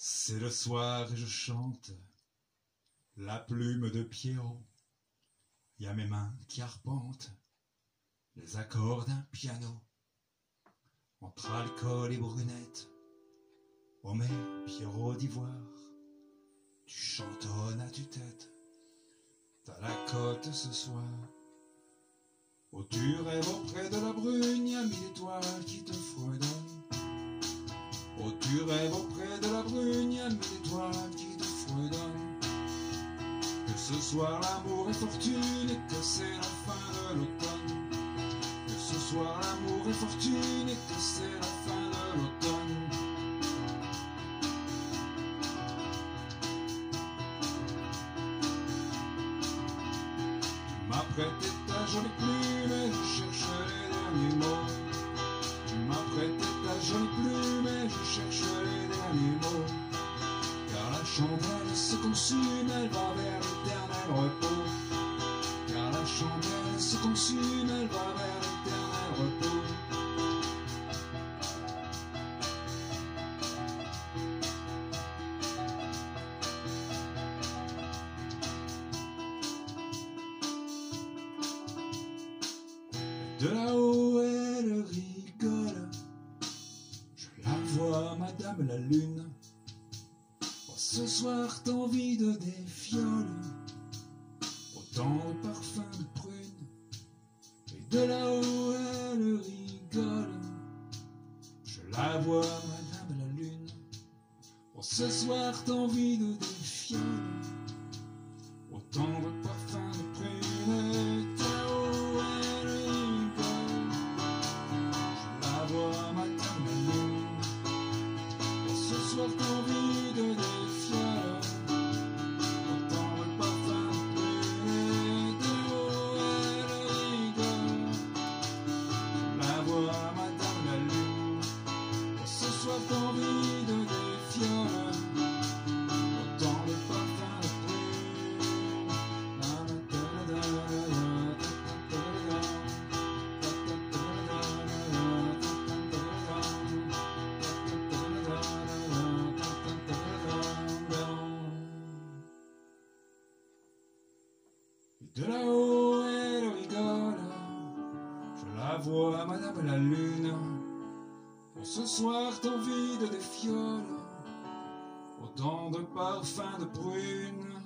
C'est le soir et je chante la plume de Pierrot. Y a mes mains qui arpentent les accords d'un piano. Entre alcool et brunette, ô mes Pierrot d'ivoire, tu chantonnes à tue-tête, t'as la cote ce soir. Oh, tu rêves auprès de la brune, y'a mille étoiles qui te fredonnent. Oh, tu rêves auprès de la brune, y'a mille étoiles qui te fredonnent. Que ce soir l'amour est fortune et que c'est la fin de l'automne. Que ce soir l'amour est fortune et que c'est la fin de l'automne. Tu m'as prêté ta jolie plume et je cherche les derniers mots. Tu m'as prêté ta jolie plume et je cherche les derniers mots. Car la chandelle se consume, elle va vers l'éternel repos. Car la chandelle se consume, elle va vers l'éternel repos. De là-haut elle rigole, je la vois madame la lune. Oh, ce soir t'as envie de des fioles, autant de parfums de prune. Et de là-haut elle rigole, je la vois madame la lune. Oh, ce soir t'as envie de des fioles, autant de parfums de prune. Et de là-haut elle rigole, je la vois madame la lune. Oh, ce soir t'as envie de des fioles, autant de parfums de prune. Et de là-haut elle rigole, je la vois madame la lune. Oh, ce soir t'as envie de des fioles, autant de parfums de prune. Et de là-haut elle rigole, je la vois madame la lune. Pour ce soir t'as envie de des fioles, autant de parfums de prune.